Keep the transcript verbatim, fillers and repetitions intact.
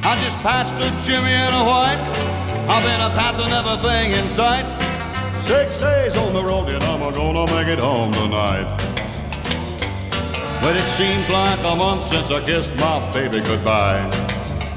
I just passed a Jimmy in a white. I've been a passing everything in sight. Six days on the road and I'm gonna make it home tonight. But it seems like a month since I kissed my baby goodbye.